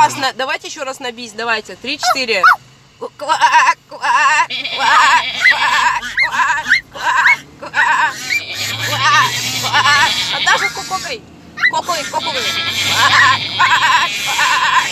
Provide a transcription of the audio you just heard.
Классно. Давайте еще раз на бис. Давайте. 3-4. Наташа, кукукай. Кукуй, кукуй.